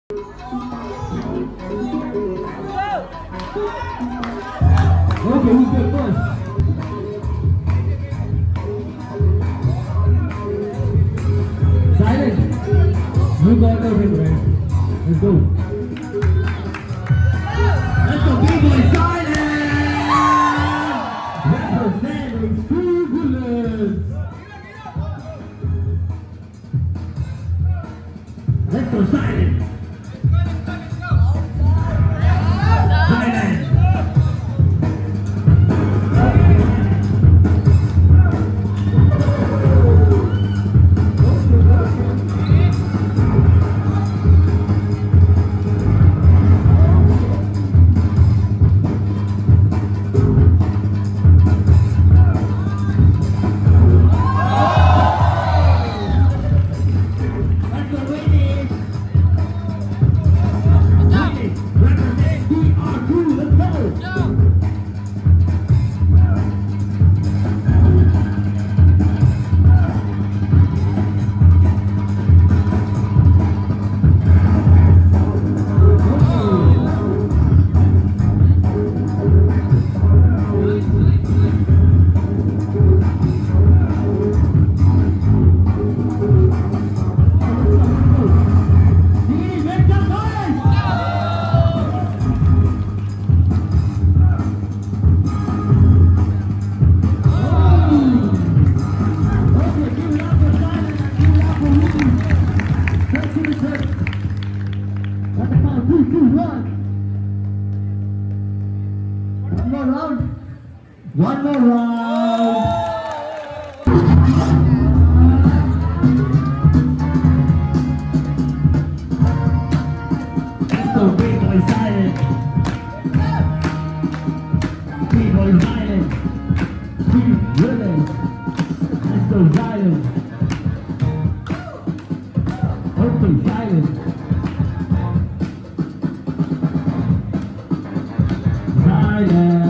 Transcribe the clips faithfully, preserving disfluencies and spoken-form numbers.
Okay, who's good first? Zylent. You got the win, man. Let's go. Let's go, Bboy Zylent! Representing Freakz. Let's go, Zylent. Zylent. One more round. Let's go, Bboy Zylent. Bboy Zylent. Three winners. Let's go, Zylent. Okay, Zylent. Zylent.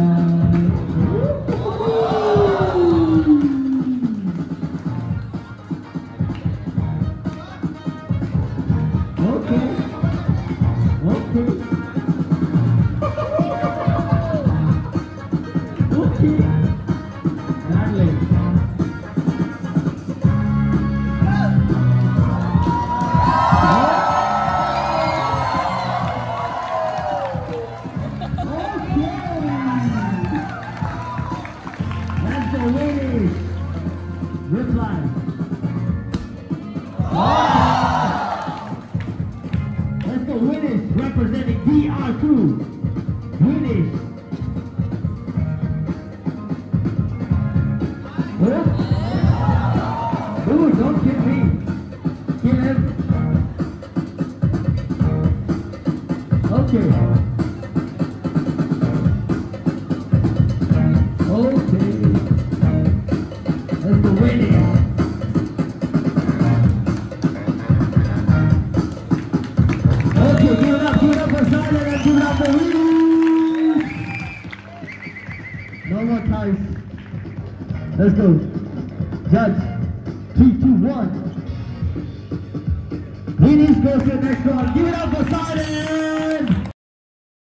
Representing D R two, Vineesh. What? Dude, don't kill me. Kill him. Okay. Okay. That's the winning. Okay, give it up, give it up for Zylent and give it up for Vineesh. No more ties. Let's go. Judge. Three, two, one. Vineesh goes to the next round. Give it up for Zylent.